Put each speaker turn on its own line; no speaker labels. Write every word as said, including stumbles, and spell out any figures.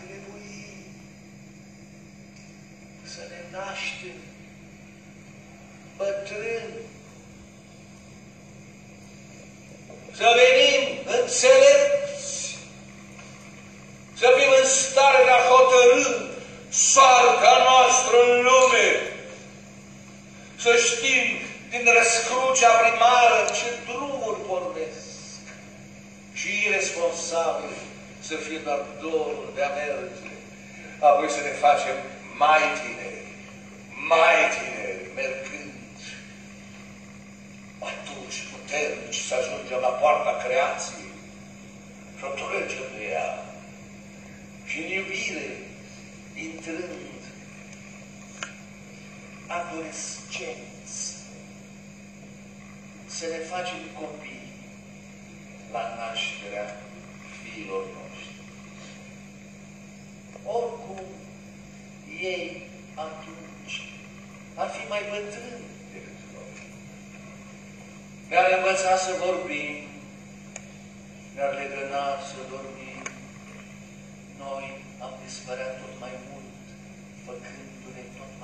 trebui să ne naștem bătrâni, să venim înțelepți, să fim în stare de a hotărî soarta noastră în lume, să știm din răscrucea primară ce drumuri pornesc și irresponsabil să fie doar dorul de a merge, apoi să ne facem mai tineri, mai tineri, mergând atunci puternici să ajungem la poarta creației și o trecem de ea și în iubire, intrând adolescenți, să ne facem copii la nașterea fiilor noștri. Oricum, ei atunci ar fi mai bătrâni decât noi. Ne-ar învăța să vorbim, ne-ar legăna să dormim. Noi am dispărea tot mai mult, făcându-ne tot